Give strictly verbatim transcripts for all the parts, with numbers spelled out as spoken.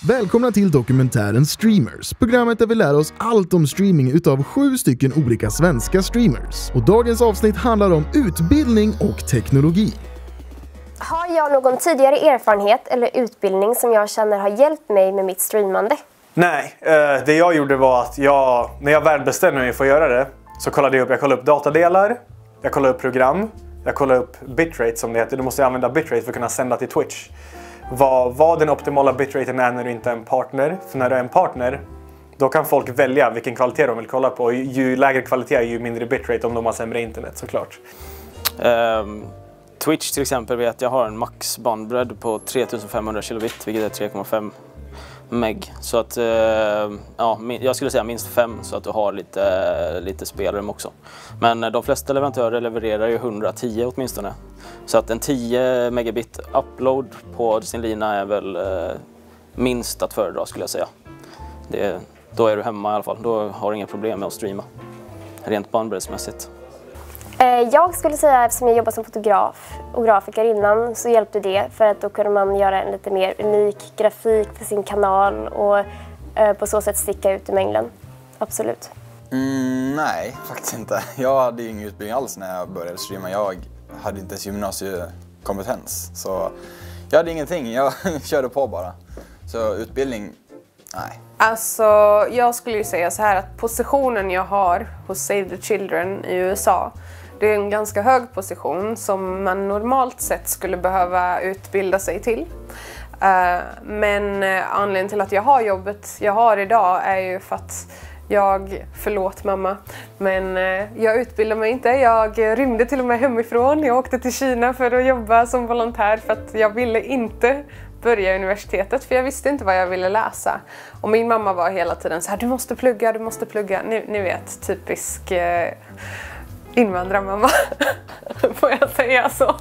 Välkomna till dokumentären Streamers, programmet där vi lär oss allt om streaming utav sju stycken olika svenska streamers. Och dagens avsnitt handlar om utbildning och teknologi. Har jag någon tidigare erfarenhet eller utbildning som jag känner har hjälpt mig med mitt streamande? Nej, eh, det jag gjorde var att jag, när jag väl bestämde mig för att göra det, så kollade jag upp, jag kollade upp datadelar, jag kollade upp program, jag kollade upp bitrate som det heter. Du måste använda bitrate för att kunna sända till Twitch. Vad, vad den optimala bitraten är när du inte är en partner. För när du är en partner, då kan folk välja vilken kvalitet de vill kolla på. Ju lägre kvalitet, ju mindre bitrate om de har sämre internet såklart. Um, Twitch till exempel vet jag har en max bandbredd på tre tusen femhundra kilobit, vilket är tre komma fem meg. Så att, uh, ja, jag skulle säga minst fem så att du har lite, lite spelrum också. Men de flesta leverantörer levererar ju hundratio åtminstone. Så att en tio megabit upload på sin lina är väl uh, minst att föredra skulle jag säga. Det, då är du hemma i alla fall, då har du inga problem med att streama. Rent bandbreddsmässigt. Jag skulle säga, eftersom jag jobbar som fotograf och grafiker innan, så hjälpte det för att då kunde man göra en lite mer unik grafik för sin kanal och på så sätt sticka ut i mängden. Absolut. Mm, nej, faktiskt inte. Jag hade ju ingen utbildning alls när jag började streama. Jag hade inte ens gymnasiekompetens. Så jag hade ingenting, jag körde på bara. Så utbildning, nej. Alltså, jag skulle ju säga så här att positionen jag har hos Save the Children i U S A, det är en ganska hög position som man normalt sett skulle behöva utbilda sig till. Men anledningen till att jag har jobbet jag har idag är ju för att jag, förlåt mamma, men jag utbildar mig inte. Jag rymde till och med hemifrån. Jag åkte till Kina för att jobba som volontär för att jag ville inte börja universitetet för jag visste inte vad jag ville läsa. Och min mamma var hela tiden så här: du måste plugga, du måste plugga. Ni, ni vet, typisk eh, invandrarmamma. Får jag säga så?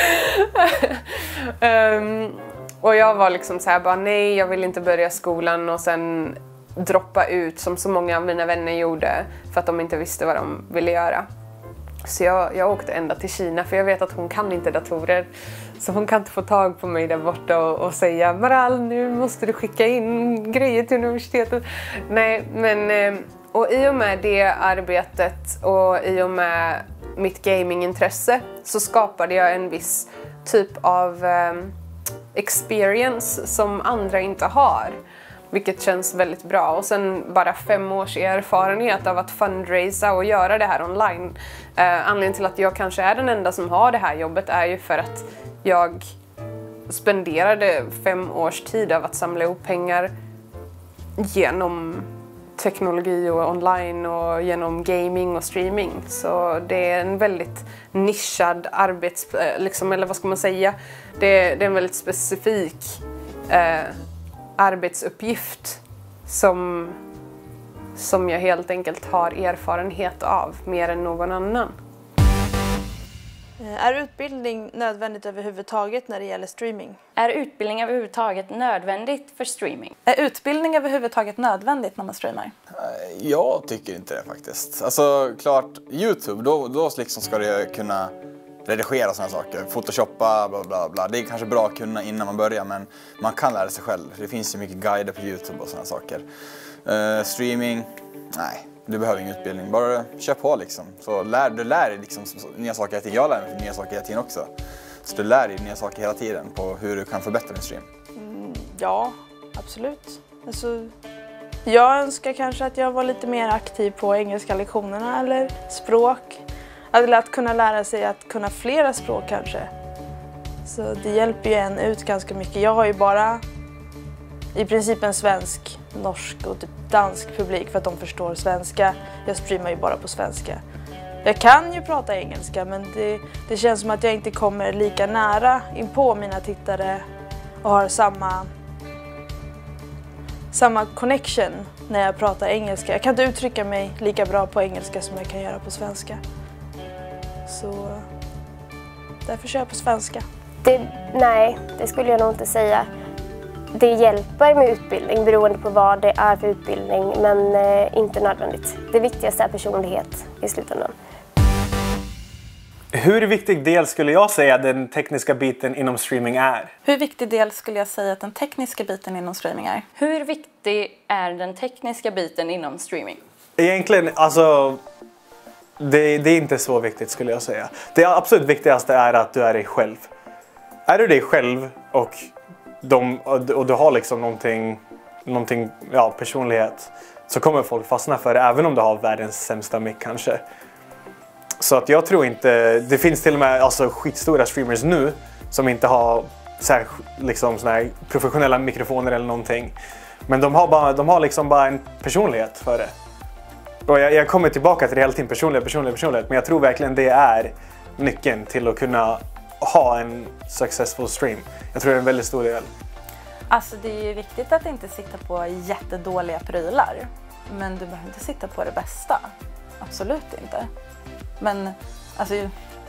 um, och jag var liksom så här bara nej, jag vill inte börja skolan och sen droppa ut som så många av mina vänner gjorde för att de inte visste vad de ville göra. Så jag, jag åkte ända till Kina för jag vet att hon kan inte datorer. Så hon kan inte få tag på mig där borta och, och säga Maral, nu måste du skicka in grejer till universitetet. Nej, men och i och med det arbetet och i och med mitt gamingintresse så skapade jag en viss typ av um, experience som andra inte har. Vilket känns väldigt bra. Och sen bara fem års erfarenhet av att fundraisa och göra det här online. Eh, anledningen till att jag kanske är den enda som har det här jobbet är ju för att jag spenderade fem års tid av att samla ihop pengar genom teknologi och online och genom gaming och streaming. Så det är en väldigt nischad arbets... Liksom, eller vad ska man säga? Det, det är en väldigt specifik eh, arbetsuppgift som, som jag helt enkelt har erfarenhet av mer än någon annan. Är utbildning nödvändigt överhuvudtaget när det gäller streaming? Är utbildning överhuvudtaget nödvändigt för streaming? Är utbildning överhuvudtaget nödvändigt när man streamar? Jag tycker inte det faktiskt. Alltså klart, YouTube, då, då liksom ska det kunna redigera sådana saker, photoshoppa, bla bla bla. Det är kanske bra att kunna innan man börjar, men man kan lära sig själv. Det finns ju mycket guider på YouTube och sådana saker. Uh, streaming, nej, du behöver ingen utbildning. Bara kör på liksom. Så lär, du lär dig liksom nya saker hela tiden. Jag lär mig nya saker hela tiden också. Så du lär dig nya saker hela tiden på hur du kan förbättra din stream. Mm, ja, absolut. Alltså, jag önskar kanske att jag var lite mer aktiv på engelska lektionerna eller språk. Eller att kunna lära sig att kunna flera språk kanske. Så det hjälper ju en ut ganska mycket. Jag har ju bara i princip en svensk, norsk och typ dansk publik för att de förstår svenska. Jag streamar ju bara på svenska. Jag kan ju prata engelska, men det, det känns som att jag inte kommer lika nära in på mina tittare och har samma, samma connection när jag pratar engelska. Jag kan inte uttrycka mig lika bra på engelska som jag kan göra på svenska. Så därför kör jag på svenska. Det, nej, det skulle jag nog inte säga. Det hjälper med utbildning beroende på vad det är för utbildning, men eh, inte nödvändigt. Det viktigaste är personlighet i slutändan. Hur viktig del skulle jag säga den tekniska biten inom streaming är? Hur viktig del skulle jag säga att den tekniska biten inom streaming är? Hur viktig är den tekniska biten inom streaming? Egentligen, alltså... Det, det är inte så viktigt skulle jag säga. Det absolut viktigaste är att du är dig själv. Är du dig själv och, de, och du har liksom någonting, någonting ja, personlighet, så kommer folk fastna för det även om du har världens sämsta mick kanske. Så att jag tror inte, det finns till och med alltså, skitstora streamers nu som inte har så här, liksom, såna här professionella mikrofoner eller någonting. Men de har, bara, de har liksom bara en personlighet för det. Och jag, jag kommer tillbaka till det hela tiden, personlighet, personlighet, personlighet. Men jag tror verkligen det är nyckeln till att kunna ha en successful stream. Jag tror det är en väldigt stor del. Alltså det är ju viktigt att inte sitta på jättedåliga prylar. Men du behöver inte sitta på det bästa. Absolut inte. Men alltså,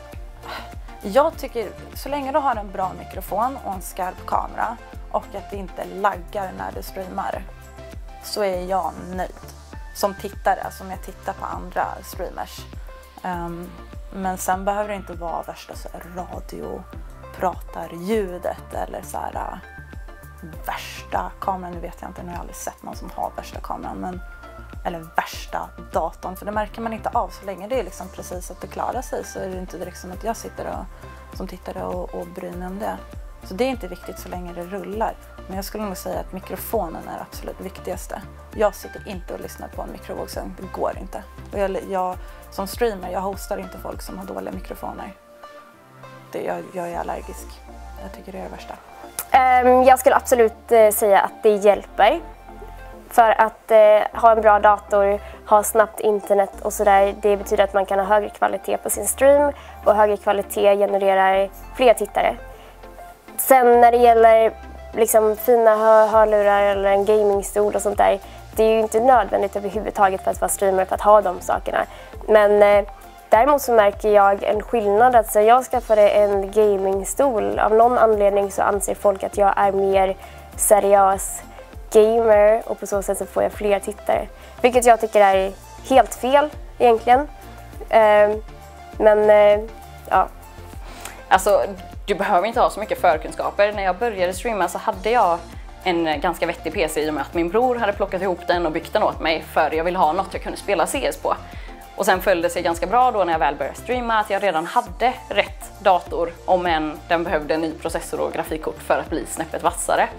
jag tycker så länge du har en bra mikrofon och en skarp kamera och att det inte laggar när du streamar, så är jag nöjd. Som tittare, alltså om jag tittar på andra streamers. Um, men sen behöver det inte vara värsta så här, radio, pratar ljudet eller så här uh, värsta kameran. Nu vet jag inte, nu har jag aldrig sett någon som har värsta kameran. Men, eller värsta datorn, för det märker man inte av så länge det är liksom precis att det klarar sig, så är det inte direkt som att jag sitter och, som tittare och, och bryr mig om det. Så det är inte viktigt så länge det rullar. Men jag skulle nog säga att mikrofonen är absolut viktigaste. Jag sitter inte och lyssnar på en mikrovågsugn, det går inte. Och jag, jag, som streamer, jag hostar inte folk som har dåliga mikrofoner. Det, jag, jag är allergisk. Jag tycker det är det värsta. Um, jag skulle absolut uh, säga att det hjälper. För att uh, ha en bra dator, ha snabbt internet och sådär, det betyder att man kan ha högre kvalitet på sin stream. Och högre kvalitet genererar fler tittare. Sen när det gäller liksom fina hör hörlurar eller en gamingstol och sånt där, det är ju inte nödvändigt överhuvudtaget för att vara streamer för att ha de sakerna. Men eh, däremot så märker jag en skillnad. Alltså jag skaffade en gamingstol. Av någon anledning så anser folk att jag är mer seriös gamer och på så sätt så får jag fler tittare. Vilket jag tycker är helt fel egentligen. Eh, men eh, ja. Alltså, du behöver inte ha så mycket förkunskaper. När jag började streama så hade jag en ganska vettig P C i och med att min bror hade plockat ihop den och byggt den åt mig för jag ville ha något jag kunde spela C S på. Och sen följde det sig ganska bra då när jag väl började streama att jag redan hade rätt dator, om än den behövde en ny processor och grafikkort för att bli snäppet vassare.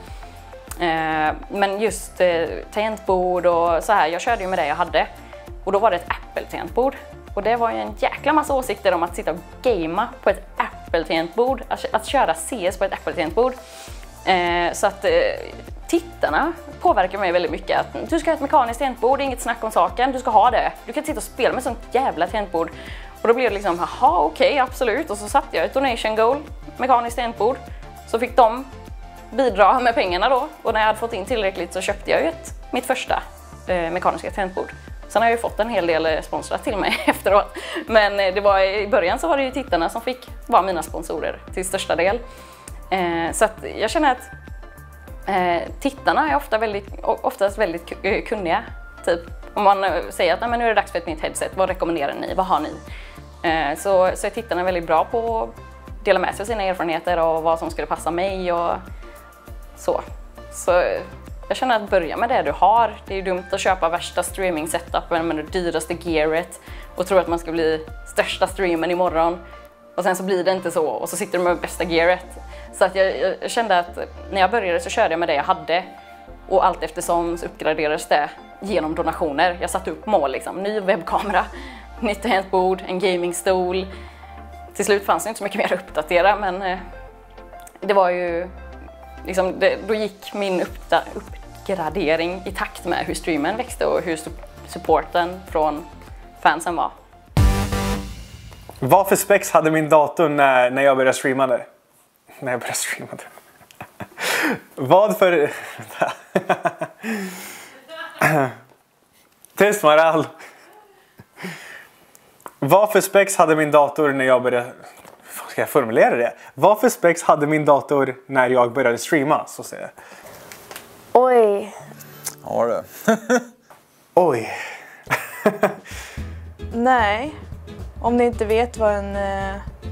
Men just tangentbord och så här, jag körde ju med det jag hade. Och då var det ett Apple-tangentbord. Och det var ju en jäkla massa åsikter om att sitta och gamea på ett Apple-tangentbord. Att, att köra C S på ett Apple-tangentbord. Eh, så att eh, tittarna påverkar mig väldigt mycket. Att du ska ha ett mekaniskt tangentbord, inget snack om saken. Du ska ha det. Du kan inte sitta och spela med sånt jävla tangentbord. Och då blev det liksom, haha okej, okay, absolut. Och så satte jag ett donation goal, mekaniskt tangentbord. Så fick de bidra med pengarna då. Och när jag hade fått in tillräckligt så köpte jag ju ett, mitt första eh, mekaniska tangentbord. Sen har jag ju fått en hel del sponsrat till mig efteråt. Men det var, i början så var det ju tittarna som fick vara mina sponsorer till största del. Eh, så att jag känner att eh, tittarna är ofta väldigt, oftast väldigt kunniga. Typ om man säger att nej, men nu är det dags för ett nytt headset, vad rekommenderar ni, vad har ni? Eh, så, så är tittarna väldigt bra på att dela med sig av sina erfarenheter och vad som skulle passa mig och så. Så jag känner att börja med det du har. Det är ju dumt att köpa värsta streaming-setupen med det dyraste gearet och tro att man ska bli största streamen imorgon. Och sen så blir det inte så och så sitter du med bästa gearet. Så att jag, jag kände att när jag började så körde jag med det jag hade. Och allt eftersom så uppgraderades det genom donationer. Jag satte upp mål liksom. Ny webbkamera, nytt tangentbord, en gamingstol. Till slut fanns det inte så mycket mer att uppdatera, men eh, det var ju liksom, det, då gick min uppda, uppgradering i takt med hur streamen växte och hur supporten från fansen var. Vad för specs hade min dator när, när jag började streama det? När jag började streama det. Vad för... Tyst Maral. Vad för specs hade min dator när jag började... Hur ska jag formulera det? Vad för specs hade min dator när jag började streama? Så säger jag. Oj. Ja du. Oj. Nej. Om ni inte vet vad en eh,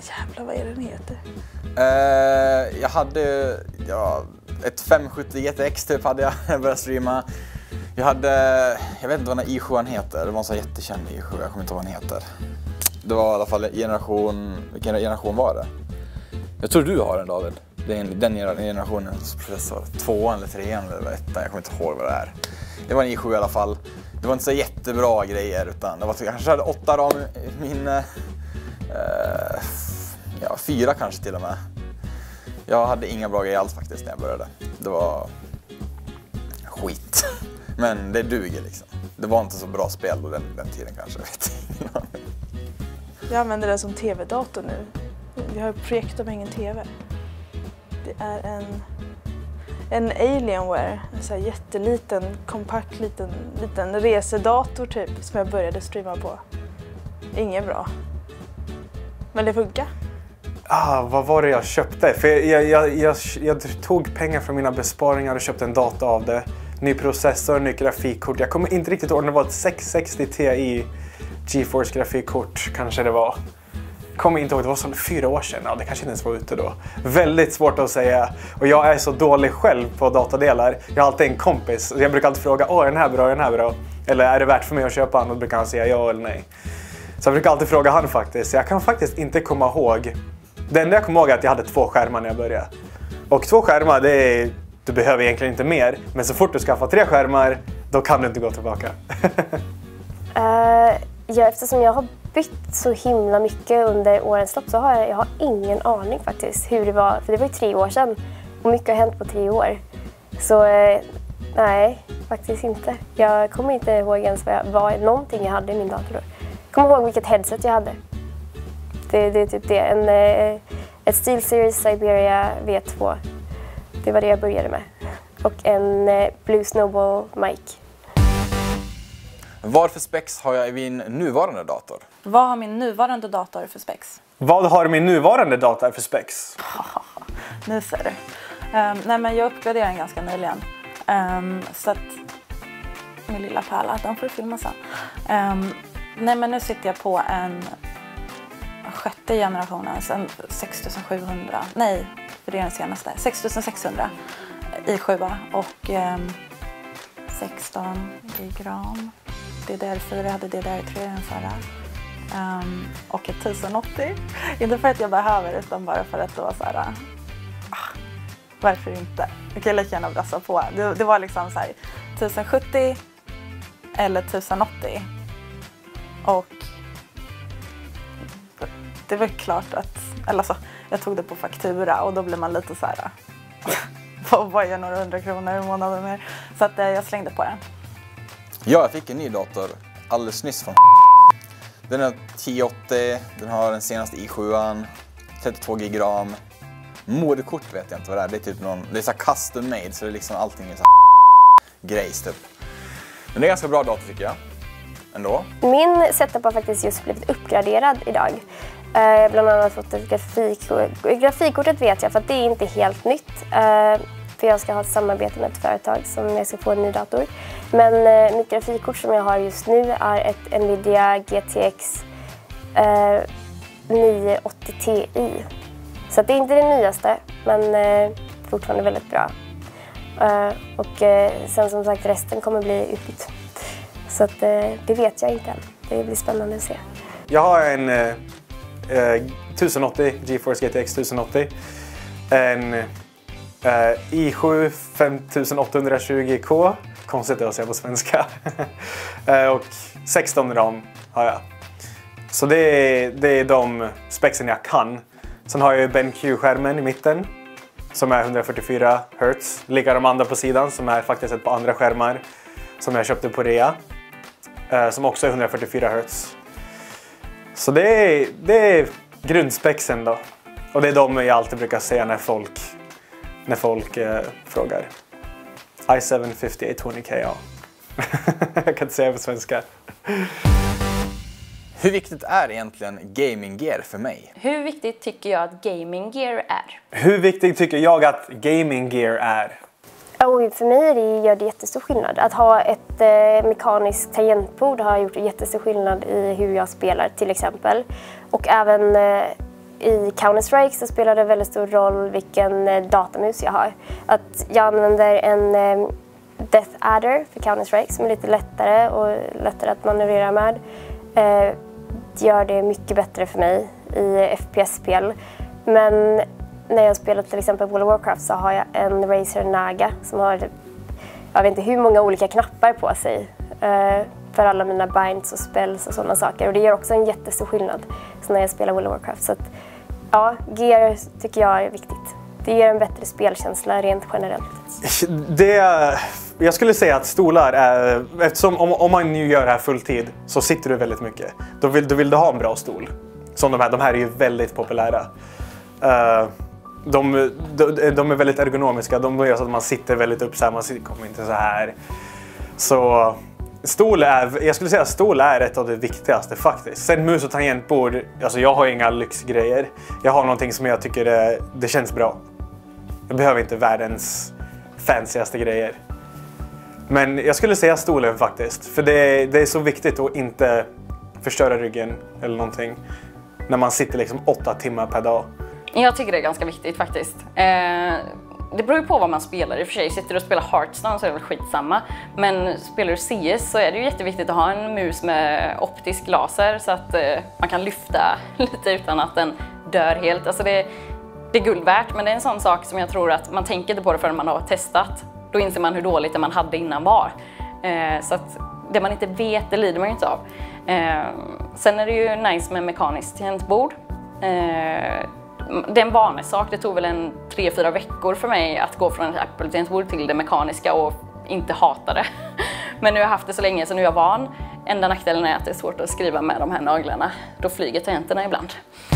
Jävlar, vad är den heter? Uh, jag hade ja, ett femhundrasjuttio G T X typ hade jag när jag började streama. Jag hade, jag vet inte vad den här i sju heter, det var en sån jättekänd i sju, jag kommer inte ihåg vad den heter. Det var i alla fall generation, vilken generation var det? Jag tror du har den, David. Det är den generationens processor, tvåan eller trean eller ettan, jag kommer inte ihåg vad det är. Det var en i sju i alla fall. Det var inte så jättebra grejer, utan det var jag kanske hade åtta ram i minne. Uh, ja, fyra kanske till och med. Jag hade inga bra grejer alls faktiskt när jag började. Det var skit. Men det duger liksom. Det var inte så bra spel då den, den tiden kanske, vet jag. Jag använder det som tv-dator nu. Vi har ett projekt om ingen tv. Det är en, en Alienware, en så här jätteliten, kompakt liten, liten resedator typ som jag började streama på. Inget bra. Men det funkar. Ah, vad var det jag köpte? För jag, jag, jag, jag tog pengar från mina besparingar och köpte en dator av det. Ny processor, ny grafikkort. Jag kommer inte riktigt ihåg om det var ett sexhundrasextio Ti GeForce grafikkort kanske det var. Kommer inte ihåg, det var som fyra år sedan. Ja, det kanske inte ens var ute då. Väldigt svårt att säga. Och jag är så dålig själv på datadelar. Jag har alltid en kompis. Jag brukar alltid fråga, åh är den här bra, är den här bra? Eller är det värt för mig att köpa den? Och då brukar han säga ja eller nej. Så jag brukar alltid fråga han faktiskt. Jag kan faktiskt inte komma ihåg. Det enda jag kommer ihåg är att jag hade två skärmar när jag började. Och två skärmar, det är, du behöver egentligen inte mer. Men så fort du skaffar tre skärmar, då kan du inte gå tillbaka. uh, ja, eftersom jag har bytt så himla mycket under årens lopp så har jag, jag har ingen aning faktiskt hur det var. För det var ju tre år sedan och mycket har hänt på tre år. Så uh, nej, faktiskt inte. Jag kommer inte ihåg ens vad, jag, vad någonting jag hade i min dator då. Jag kommer ihåg vilket headset jag hade. Det, det är typ det. En, eh, ett SteelSeries Siberia V två. Det var det jag började med. Och en eh, Blue Snowball mic. Vad för specs har jag i min nuvarande dator? Vad har min nuvarande dator för specs? Vad har min nuvarande dator för specs? Nu ser du. Um, nej men jag uppgraderade den ganska nyligen. Um, så att min lilla pärla, den får du filma sen. Um, nej men nu sitter jag på en sjätte generationens, en sextusensjuhundra, nej, för det är den senaste, sextusensexhundra i sjua och um, sexton gigram. D D R fyra, jag hade D D R tre den förra. Um, och ett tusen åttio. Inte för att jag behöver det, utan bara för att det var så här. Ah, varför inte? Jag kan lika gärna brassa på. Det, det var liksom så här tusen sjuttio eller tusen åttio. Och det var klart att, eller så, jag tog det på faktura och då blev man lite så här. Vad är några hundra kronor i månaden mer? Så att jag slängde på den. Ja, jag fick en ny dator alldeles nyss från Den är tio åttio, den har den senaste i sjuan, trettiotvå gigram. Moderkort vet jag inte vad det är, det är typ någon, det är så här custom made så det är liksom allting är så här grejs typ. Men det är en ganska bra dator tycker jag, ändå. Min setup har faktiskt just blivit uppgraderad idag. Uh, bland annat fått ett grafikkort. Grafikkortet vet jag för att det är inte helt nytt. Uh, för jag ska ha ett samarbete med ett företag som jag ska få en ny dator. Men uh, mitt grafikkort som jag har just nu är ett Nvidia G T X uh, nio åttio Ti. Så det är inte det nyaste, men uh, fortfarande väldigt bra. Uh, och uh, sen som sagt resten kommer bli utbytt. Så att, uh, det vet jag inte än. Det blir spännande att se. Jag har en uh, uh, tusen åttio, GeForce G T X tusen åttio. En uh, i sju femtusenåttahundratjugo K. Konstigt att säga på svenska. uh, och sexton ram har jag. Så det är, det är de spexen jag kan. Sen har jag BenQ-skärmen i mitten. Som är hundrafyrtiofyra hertz. Lika de andra på sidan som är faktiskt ett par andra skärmar. Som jag köpte på rea. Uh, som också är hundrafyrtiofyra hertz. Så det är, det är grundspexen då. Och det är de jag alltid brukar säga när folk, när folk uh, frågar. i sju femtioåtta tjugo K, ja. Jag kan inte säga på svenska. Hur viktigt är egentligen gaming gear för mig? Hur viktigt tycker jag att gaming gear är? Hur viktigt tycker jag att gaming gear är? Oh, för mig det gör det jättestor skillnad. Att ha ett eh, mekaniskt tangentbord har gjort jättestor skillnad i hur jag spelar till exempel. Och även eh, i Counter-Strike så spelar det väldigt stor roll vilken eh, datamus jag har. Att jag använder en eh, Death Adder för Counter-Strike som är lite lättare och lättare att manövrera med. Eh, gör det mycket bättre för mig i F P S-spel. Men när jag spelar till exempel World of Warcraft så har jag en Razer Naga som har, jag vet inte hur många olika knappar på sig eh, för alla mina binds och spells och sådana saker. Och det gör också en jättestor skillnad så när jag spelar World of Warcraft. Så att, ja, gear tycker jag är viktigt. Det ger en bättre spelkänsla rent generellt. Det, jag skulle säga att stolar är, eftersom om, om man nu gör det här fulltid så sitter du väldigt mycket. Då vill, då vill du ha en bra stol. Som de här, de här är ju väldigt populära. Uh, de, de, de är väldigt ergonomiska, de gör så att man sitter väldigt upp så här, man kommer inte så här. Så stol är, jag skulle säga att stol är ett av det viktigaste faktiskt. Sen mus och tangentbord, alltså jag har inga lyxgrejer. Jag har någonting som jag tycker det, det känns bra. Jag behöver inte världens fancigaste grejer. Men jag skulle säga stolen faktiskt. För det, det är så viktigt att inte förstöra ryggen eller någonting. När man sitter liksom åtta timmar per dag. Jag tycker det är ganska viktigt faktiskt. Eh, det beror ju på vad man spelar. I och för sig sitter du och spelar Hearthstone så är det väl skitsamma. Men spelar du C S så är det ju jätteviktigt att ha en mus med optisk laser. Så att eh, man kan lyfta lite utan att den dör helt. Alltså det, det är guld värt, men det är en sån sak som jag tror att man tänker inte på det förrän man har testat. Då inser man hur dåligt det man hade innan var. Eh, så att det man inte vet, det lider man ju inte av. Eh, sen är det ju nice med mekaniskt tangentbord. Eh, det är en vanesak. Det tog väl en tre, fyra veckor för mig att gå från ett Apple-tangentbord till det mekaniska och inte hata det. Men nu har jag haft det så länge så nu är jag van. Enda nackdelen är att det är svårt att skriva med de här naglarna. Då flyger tangenterna ibland.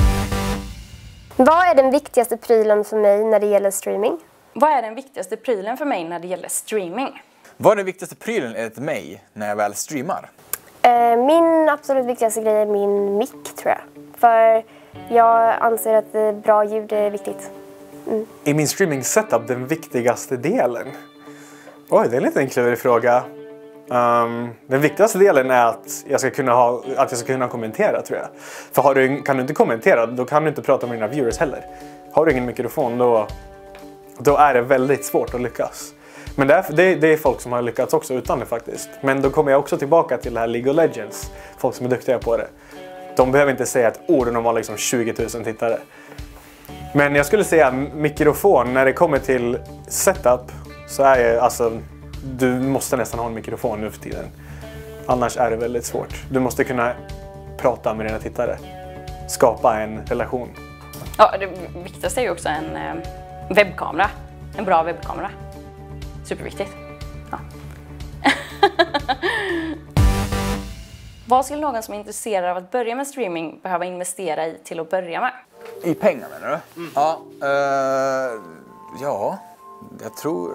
Vad är den viktigaste prylen för mig när det gäller streaming? Vad är den viktigaste prylen för mig när det gäller streaming? Vad är den viktigaste prylen enligt mig när jag väl streamar? Min absolut viktigaste grej är min mick, tror jag. För jag anser att bra ljud är viktigt. Mm. I min streaming setup den viktigaste delen? Oj, det är en liten klurig fråga. Um, den viktigaste delen är att jag ska kunna ha, att jag ska kunna kommentera, tror jag. För har du, kan du inte kommentera, då kan du inte prata med dina viewers heller. Har du ingen mikrofon, då, då är det väldigt svårt att lyckas. Men det är, det, det är folk som har lyckats också utan det faktiskt. Men då kommer jag också tillbaka till det här League of Legends. Folk som är duktiga på det. De behöver inte säga ett ord när de har liksom tjugo tusen tittare. Men jag skulle säga mikrofon, när det kommer till setup så är det, alltså, du måste nästan ha en mikrofon nu för tiden. Annars är det väldigt svårt. Du måste kunna prata med dina tittare. Skapa en relation. Ja, det viktigaste är ju också en eh, webbkamera. En bra webbkamera. Superviktigt. Ja. Vad skulle någon som är intresserad av att börja med streaming behöva investera i till att börja med? I pengar menar du? Mm. Ja, uh, ja, jag tror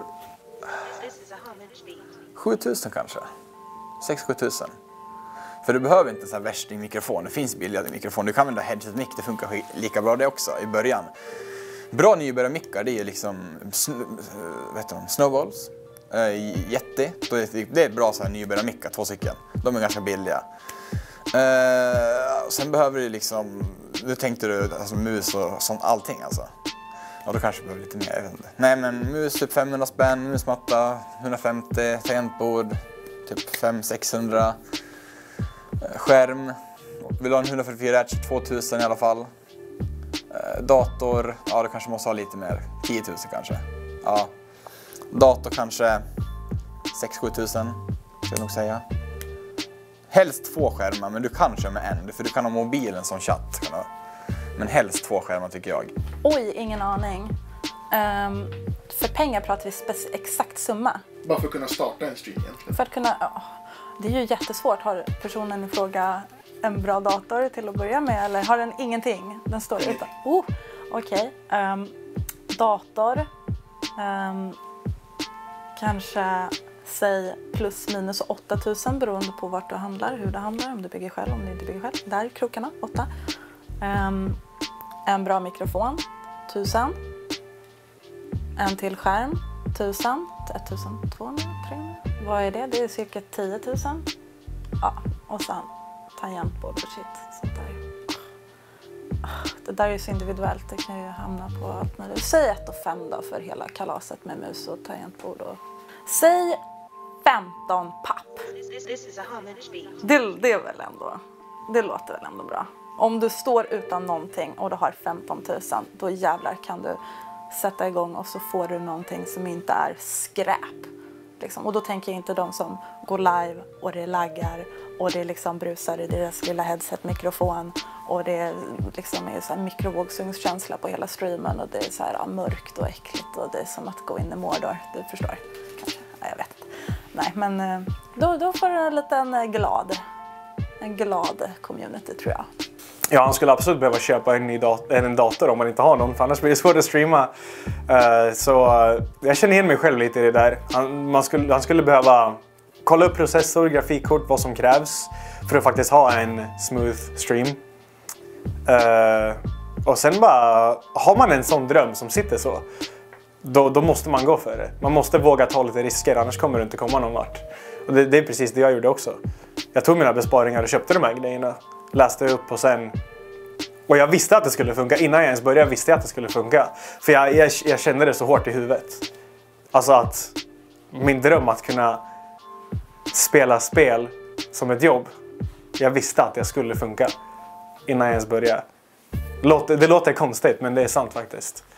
sju tusen kanske. sex sju tusen. För du behöver inte så här värsting mikrofon. Det finns billigare mikrofon. Du kan använda headset mic, det funkar lika bra det också i början. Bra nybörjarmickar, det är liksom vet du, Snowballs, äh, Yeti. Det är bra så här nybörjarmickar, två stycken. De är ganska billiga. Uh, sen behöver du liksom, nu tänkte du alltså, mus och sånt, allting alltså. Ja, då kanske du behöver lite mer, jag vet inte. Nej, men mus typ femhundra spänn, musmatta hundrafemtio, tangentbord typ fem sexhundra. Skärm, vill ha en etthundrafyrtiofyra hertz, tvåtusen i alla fall. Dator, ja, du kanske måste ha lite mer, tio tusen kanske. Ja. Dator kanske sex sju tusen, ska jag nog säga. Helst två skärmar, men du kan köra med en, för du kan ha mobilen som chatt. Kan du? Men helst två skärmar tycker jag. Oj, ingen aning. Um, för pengar pratar vi spec- exakt summa. Bara för att kunna starta en stream egentligen. För att kunna, oh, det är ju jättesvårt. Har personen i fråga en bra dator till att börja med, eller har den ingenting? Den står utan. Oh, okej. Okay. Um, dator. Um, kanske, säg plus minus åtta tusen beroende på vart du handlar, hur du handlar, om du bygger själv, om du inte bygger själv. Där krokarna, åtta. Um, en bra mikrofon, tusen. En till skärm, tusen. ettusen tvåhundra, trehundra. Vad är det? Det är cirka tio tusen. Ja, och sen tangentbord och shit, sånt där. Det där är ju så individuellt, det kan ju hamna på allt möjligt. Säg ett och fem då för hela kalaset med mus och tangentbord. Och... Säg femton papp. Det, det är väl ändå, det låter väl ändå bra. Om du står utan någonting och du har femton tusen, då jävlar kan du sätta igång och så får du någonting som inte är skräp. Liksom. Och då tänker jag inte de som går live och det laggar och det liksom brusar i deras lilla headset-mikrofon och det liksom är så här mikrovågsugnskänsla på hela streamen och det är så här ja, mörkt och äckligt och det är som att gå in i Mordor, du förstår kanske, ja, jag vet inte. Nej, men då, då får du en liten glad, en glad community tror jag. Ja, han skulle absolut behöva köpa en ny dat- en dator om man inte har någon, för annars blir det svårt att streama. Uh, så uh, jag känner igen mig själv lite i det där. Han, man skulle, han skulle behöva kolla upp processor, grafikkort, vad som krävs för att faktiskt ha en smooth stream. Uh, och sen bara, har man en sån dröm som sitter så, då, då måste man gå för det. Man måste våga ta lite risker, annars kommer du inte komma någon vart. Och det, det är precis det jag gjorde också. Jag tog mina besparingar och köpte de här grejerna. Läste upp och sen... Och jag visste att det skulle funka. Innan jag ens började visste jag att det skulle funka. För jag, jag, jag kände det så hårt i huvudet. Alltså att min dröm att kunna spela spel som ett jobb. Jag visste att det skulle funka innan jag ens började. Det låter konstigt, men det är sant faktiskt.